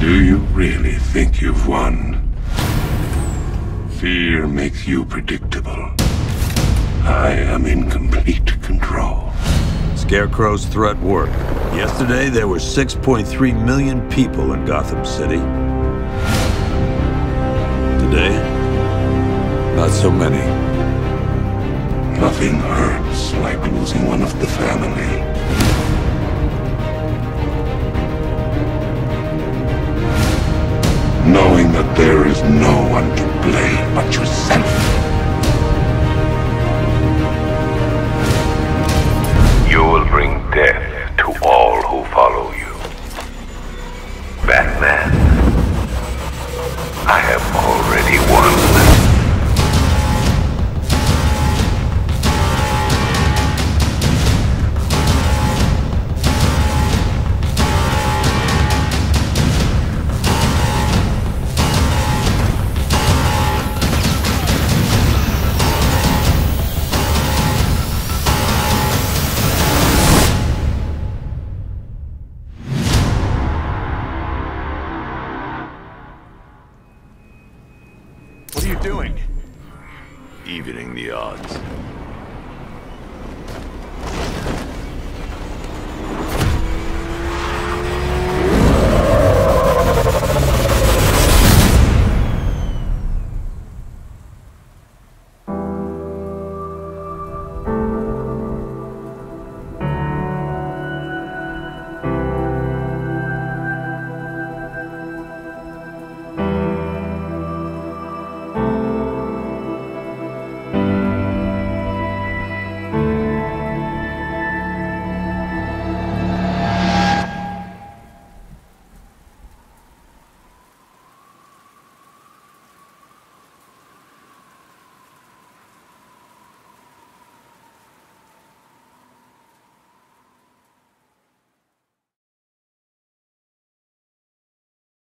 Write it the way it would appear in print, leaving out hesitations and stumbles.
Do you really think you've won? Fear makes you predictable. I am in complete control. Scarecrow's threat worked. Yesterday, there were 6.3 million people in Gotham City. Today, not so many. Nothing hurts like losing one of the family. Knowing that there is no one to blame but yourself. You will bring death to all who follow you. Batman, I have already won. What are you doing? Evening the odds.